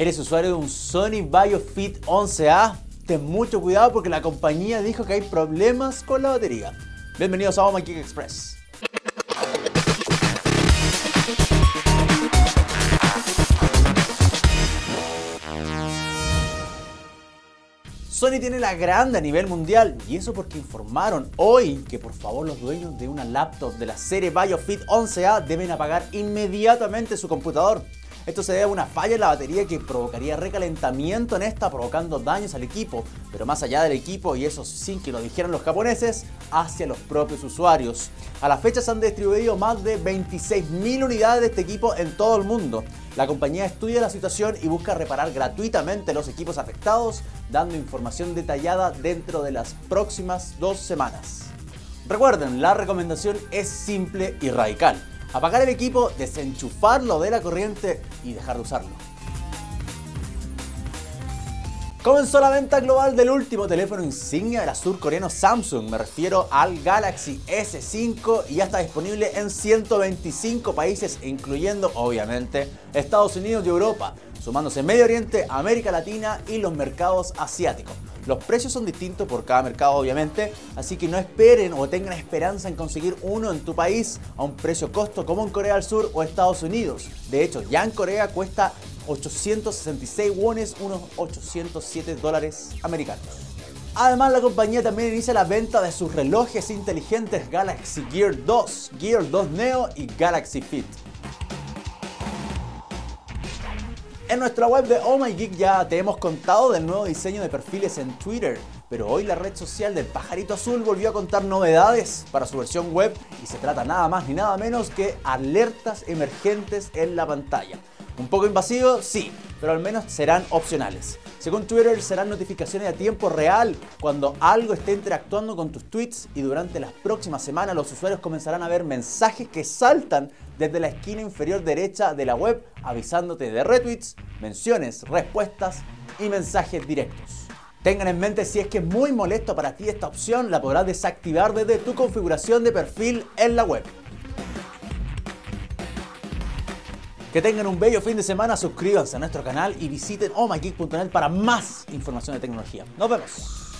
¿Eres usuario de un Sony Vaio Fit 11A? Ten mucho cuidado porque la compañía dijo que hay problemas con la batería. Bienvenidos a OhMyGeek Express. Sony tiene la grande a nivel mundial y eso porque informaron hoy que por favor los dueños de una laptop de la serie Vaio Fit 11A deben apagar inmediatamente su computador. Esto se debe a una falla en la batería que provocaría recalentamiento en esta, provocando daños al equipo, pero más allá del equipo, y eso sin que lo dijeran los japoneses, hacia los propios usuarios. A la fecha se han distribuido más de 26.000 unidades de este equipo en todo el mundo. La compañía estudia la situación y busca reparar gratuitamente los equipos afectados, dando información detallada dentro de las próximas 2 semanas. Recuerden, la recomendación es simple y radical. Apagar el equipo, desenchufarlo de la corriente y dejar de usarlo. Comenzó la venta global del último teléfono insignia de la surcoreano Samsung. Me refiero al Galaxy S5 y ya está disponible en 125 países, incluyendo obviamente Estados Unidos y Europa, sumándose Medio Oriente, América Latina y los mercados asiáticos. Los precios son distintos por cada mercado obviamente, así que no esperen o tengan esperanza en conseguir uno en tu país a un precio costo como en Corea del Sur o Estados Unidos. De hecho, ya en Corea cuesta 866 wones, unos 807 dólares americanos. Además, la compañía también inicia la venta de sus relojes inteligentes Galaxy Gear 2, Gear 2 Neo y Galaxy Fit. En nuestra web de OhMyGeek ya te hemos contado del nuevo diseño de perfiles en Twitter, pero hoy la red social del pajarito azul volvió a contar novedades para su versión web y se trata nada más ni nada menos que alertas emergentes en la pantalla. Un poco invasivo, sí, pero al menos serán opcionales. Según Twitter, serán notificaciones a tiempo real cuando algo esté interactuando con tus tweets y durante las próximas semanas los usuarios comenzarán a ver mensajes que saltan desde la esquina inferior derecha de la web avisándote de retweets, menciones, respuestas y mensajes directos. Tengan en mente, si es que es muy molesto para ti esta opción, la podrás desactivar desde tu configuración de perfil en la web. Que tengan un bello fin de semana, suscríbanse a nuestro canal y visiten ohmygeek.net para más información de tecnología. Nos vemos.